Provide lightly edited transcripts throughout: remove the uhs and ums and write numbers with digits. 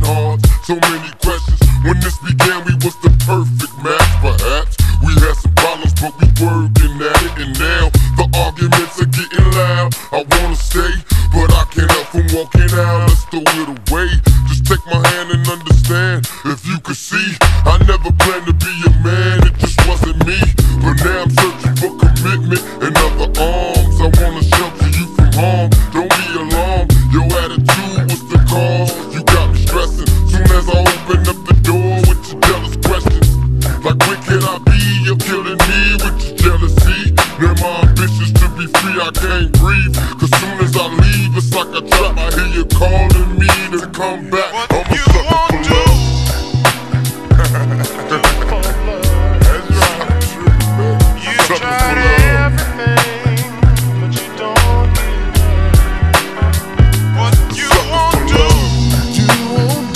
hearts, so many questions. When this began, we was the perfect match, perhaps. We had some problems, but we working at it. And now, the arguments are getting loud. I wanna stay, but I can't help from walking out. Let's throw it away. Just take my hand and understand. If you could see, I never planned to be a man, it just wasn't me. But now I'm searching for commitment and other arms. I wanna shelter you from harm. Don't be alarmed, your attitude was the cause. You got me stressing. Soon as I open up the door with your jealous questions, like where can I be? You're killing me with your jealousy. Now my ambitions to be free, I can't breathe. Cause soon as I leave, it's like a trap. I hear you calling me to come back. I'm a sucker for love. That's right. You tried everything, but you don't give up. What you won't do, You won't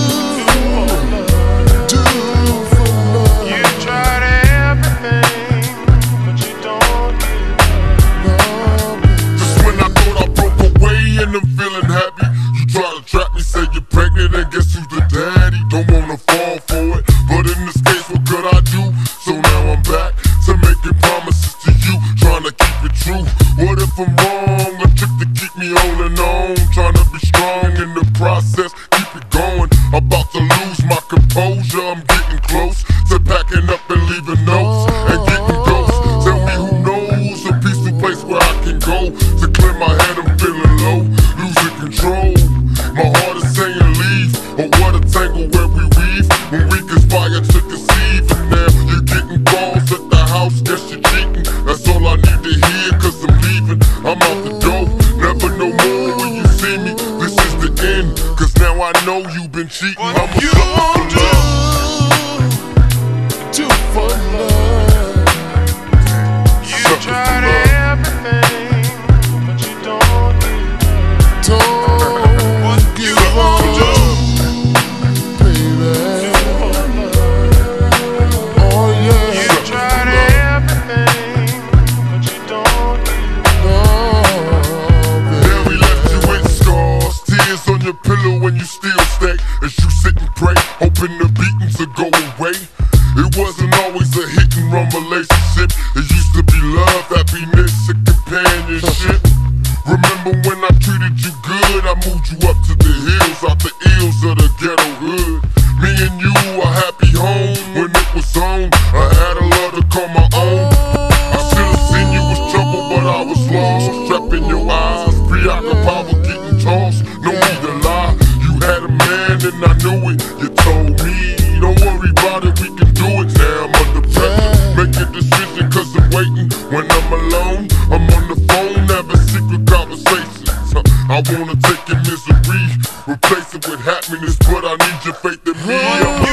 do for love. you tried everything, but you don't give up. Just when I thought I broke away and I'm feeling happy, you try to trap me, say you're pregnant, and guess who's the daddy? Don't wanna fall for it, but in this case, what could I do? So now I'm back to making promises to you, trying to keep it true. What if I'm wrong? A trick to keep me on and on, trying to be strong in the process, keep it going. About to lose my composure, I'm getting close to packing up and leaving notes and getting ghosts. Tell me who knows a peaceful place where I can go to clear my head. I'm feeling low, losing control. My heart is saying leave, but what a tangle where we weave. When we conspire to deceive, and now you're getting calls at the house. Guess you're cheating, that's all I need to hear. Cause I'm leaving, I'm out the door. Never no more when you see me, this is the end. Cause now I know you've been cheating. I'm a You sucker won't for love. Do for love. You Sucker for tried love. everything, but you don't give up. Don't What you give won't up, do, baby. Oh you yeah. tried everything, but you don't give up. Oh, Now we baby. left you with scars, tears on your pillow when you still stay. As you sit and pray, hoping the beatings will go away. It wasn't always a hit and run relationship. It used to be love, happiness, and companionship. Remember when I treated you good? I moved you up to the hills, out the ills of the ghetto hood. Me and you a happy home when it was on. I had a love to call my own. I should've seen you was trouble, but I was lost. Trapped in your eyes, preoccupied with getting tossed. No need to lie, you had a man and I knew it. You told me, don't worry about it, we can do it. Now I'm under pressure, make a decision cause I'm waiting. When I'm alone, I'm on the phone, having secret conversations. I wanna take your misery, replace it with happiness, but I need your faith in me. I'm